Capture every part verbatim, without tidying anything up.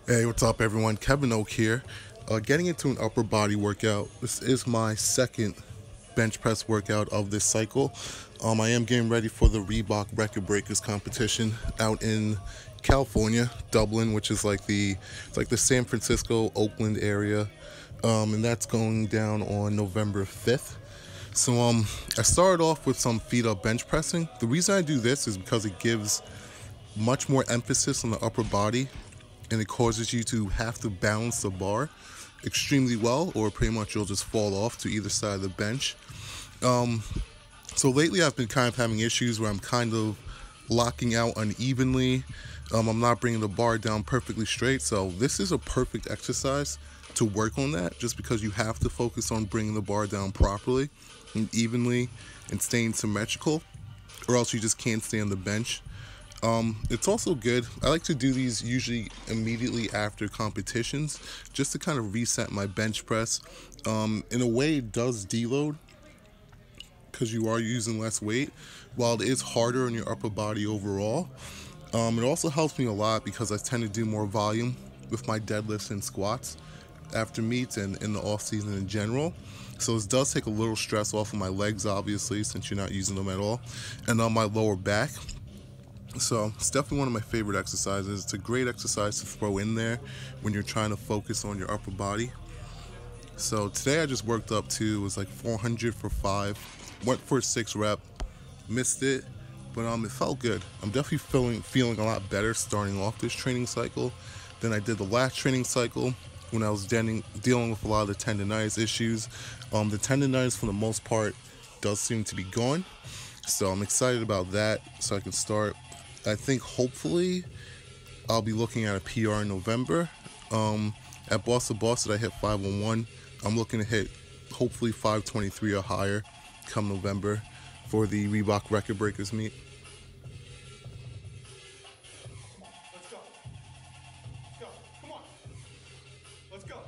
Hey, what's up, everyone? Kevin Oak here. Uh, getting into an upper body workout. This is my second bench press workout of this cycle. Um, I am getting ready for the Reebok Record Breakers competition out in California, Dublin, which is like the it's like the San Francisco, Oakland area, um, and that's going down on November fifth. So um, I started off with some feet up bench pressing. The reason I do this is because it gives much more emphasis on the upper body, and it causes you to have to balance the bar extremely well, or pretty much you'll just fall off to either side of the bench. Um, so lately I've been kind of having issues where I'm kind of locking out unevenly. Um, I'm not bringing the bar down perfectly straight. So this is a perfect exercise to work on that, just because you have to focus on bringing the bar down properly and evenly and staying symmetrical, or else you just can't stay on the bench. Um, it's also good. I like to do these usually immediately after competitions, just to kind of reset my bench press. Um, in a way, it does deload because you are using less weight, while it is harder on your upper body overall. Um, it also helps me a lot because I tend to do more volume with my deadlifts and squats after meets and in the off season in general. So it does take a little stress off of my legs, obviously, since you're not using them at all, and on my lower back. So it's definitely one of my favorite exercises. It's a great exercise to throw in there when you're trying to focus on your upper body. So today I just worked up to, it was like four hundred for five, went for a six rep, missed it, but um, it felt good. I'm definitely feeling feeling a lot better starting off this training cycle than I did the last training cycle when I was dealing, dealing with a lot of the tendonitis issues. Um, the tendonitis, for the most part, does seem to be gone. So I'm excited about that, so I can start. I think hopefully I'll be looking at a P R in November. Um, at Boston Boston, I hit five oh one. I'm looking to hit hopefully five twenty-three or higher come November for the Reebok Record Breakers meet. Let's go. Let's go. Come on. Let's go.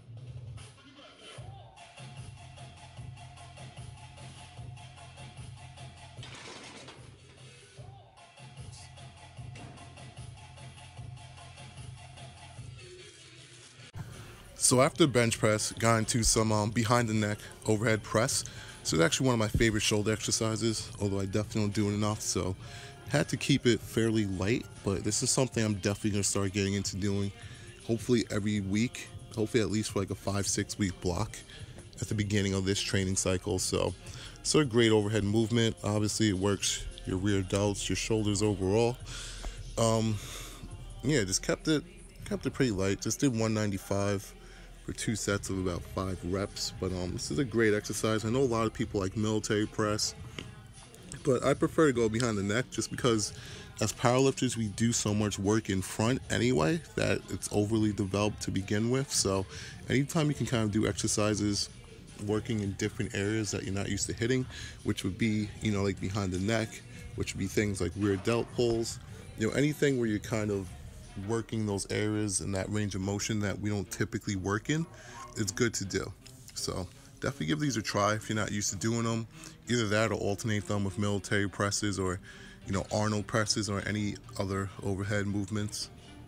So after bench press, got into some um, behind the neck overhead press. So it's actually one of my favorite shoulder exercises, although I definitely don't do it enough. So had to keep it fairly light, but this is something I'm definitely gonna start getting into doing, hopefully every week, hopefully at least for like a five, six week block at the beginning of this training cycle. So it's a great overhead movement. Obviously it works your rear delts, your shoulders overall. Um, yeah, just kept it, kept it pretty light. Just did one ninety-five for two sets of about five reps. But um, this is a great exercise. I know a lot of people like military press, but I prefer to go behind the neck just because as powerlifters, we do so much work in front anyway that it's overly developed to begin with. So anytime you can kind of do exercises working in different areas that you're not used to hitting, which would be, you know, like behind the neck, which would be things like rear delt pulls, you know, anything where you're kind of working those areas and that range of motion that we don't typically work in, it's good to do. So definitely give these a try if you're not used to doing them. Either that or alternate them with military presses, or, you know, Arnold presses, or any other overhead movements.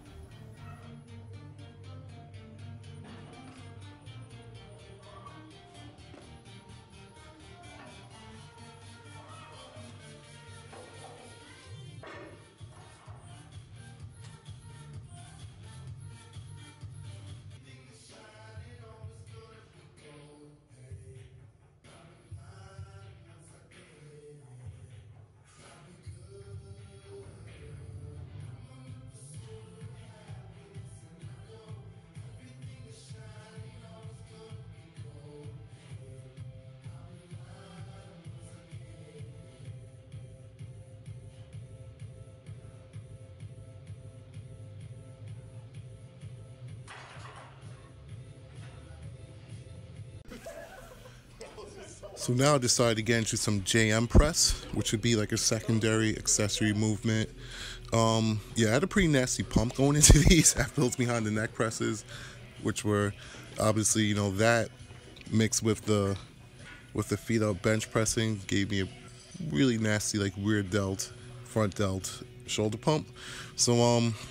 So now I decided to get into some J M press, which would be like a secondary accessory movement. Um, yeah, I had a pretty nasty pump going into these after those behind the neck presses, which were obviously, you know, that mixed with the with the feet up bench pressing gave me a really nasty like rear delt, front delt shoulder pump. So um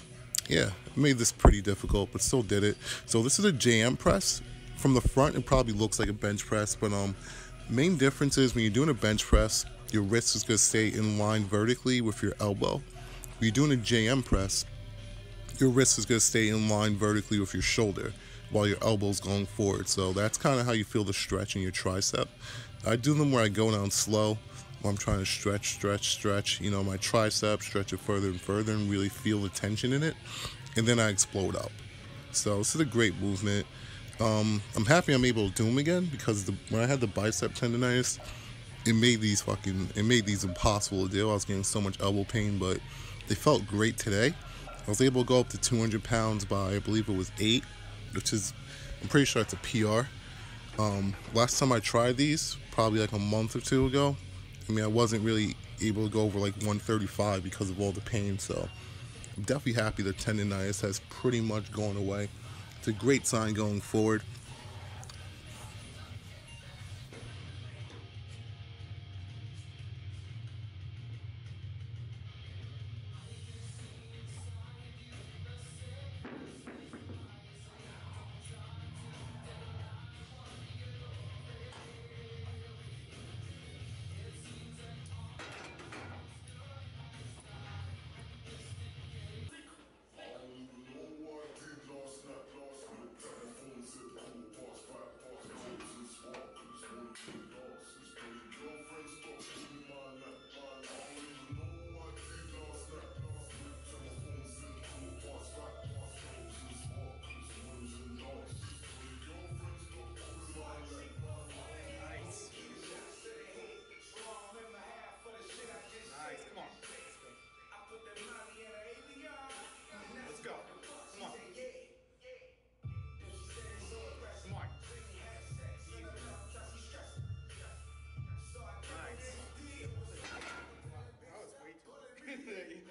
Yeah, made this pretty difficult, but still did it. So this is a J M press. From the front, it probably looks like a bench press, but um, main difference is when you're doing a bench press, your wrist is going to stay in line vertically with your elbow. When you're doing a J M press, your wrist is going to stay in line vertically with your shoulder while your elbow's going forward. So that's kind of how you feel the stretch in your tricep. I do them where I go down slow, where I'm trying to stretch, stretch, stretch, you know, my tricep, stretch it further and further and really feel the tension in it. And then I explode up. So this is a great movement. Um, I'm happy I'm able to do them again because the, when I had the bicep tendonitis, it made these fucking, it made these impossible to do. I was getting so much elbow pain, but they felt great today. I was able to go up to two hundred pounds by, I believe it was eight, which is, I'm pretty sure it's a P R. Um, last time I tried these, probably like a month or two ago, I mean, I wasn't really able to go over like one thirty-five because of all the pain, so I'm definitely happy the tendonitis has pretty much gone away. It's a great sign going forward. Nice. Come on. Let's go. Come on. Come on. Nice. That was way too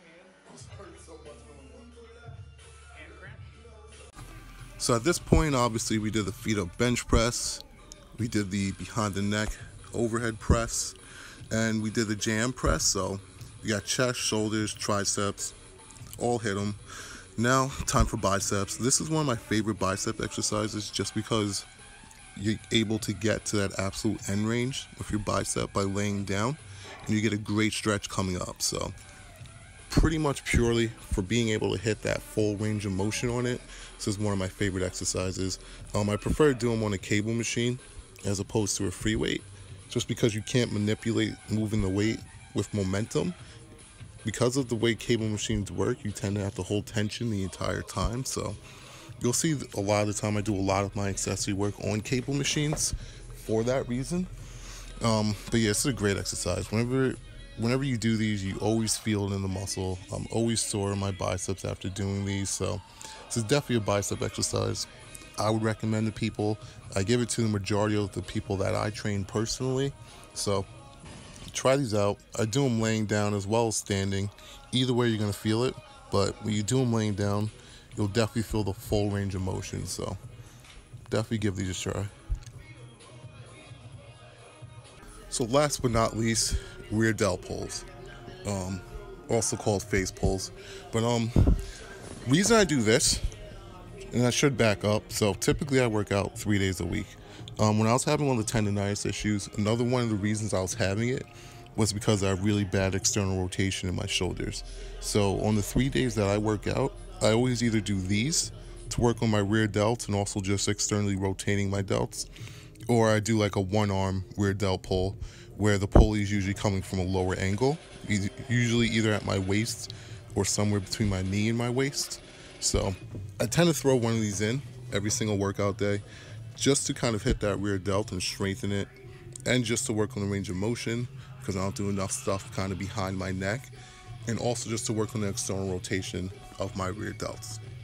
hand cramp. So at this point, obviously, we did the feet up bench press, we did the behind the neck overhead press, and we did the J M press. So we got chest, shoulders, triceps, all hit them. Now, time for biceps. This is one of my favorite bicep exercises just because you're able to get to that absolute end range with your bicep by laying down, and you get a great stretch coming up. So pretty much purely for being able to hit that full range of motion on it, this is one of my favorite exercises. Um, I prefer to do them on a cable machine as opposed to a free weight, just because you can't manipulate moving the weight with momentum. Because of the way cable machines work, you tend to have to hold tension the entire time. So you'll see a lot of the time I do a lot of my accessory work on cable machines for that reason. Um, but yeah, it's a great exercise. Whenever whenever you do these, you always feel it in the muscle. I'm always sore in my biceps after doing these. So this is definitely a bicep exercise I would recommend to people. I give it to the majority of the people that I train personally. So try these out. I do them laying down as well as standing. Either way, you're going to feel it. But when you do them laying down, you'll definitely feel the full range of motion. So definitely give these a try. So last but not least, rear delt pulls, um, also called face pulls. But um, reason I do this, and I should back up. So typically I work out three days a week. Um, when I was having all the tendonitis issues, another one of the reasons I was having it was because I have really bad external rotation in my shoulders. So on the three days that I work out, I always either do these to work on my rear delts and also just externally rotating my delts, or I do like a one arm rear delt pull where the pulley is usually coming from a lower angle, usually either at my waist or somewhere between my knee and my waist. So I tend to throw one of these in every single workout day just to kind of hit that rear delt and strengthen it, and just to work on the range of motion because I don't do enough stuff kind of behind my neck, and also just to work on the external rotation of my rear delts.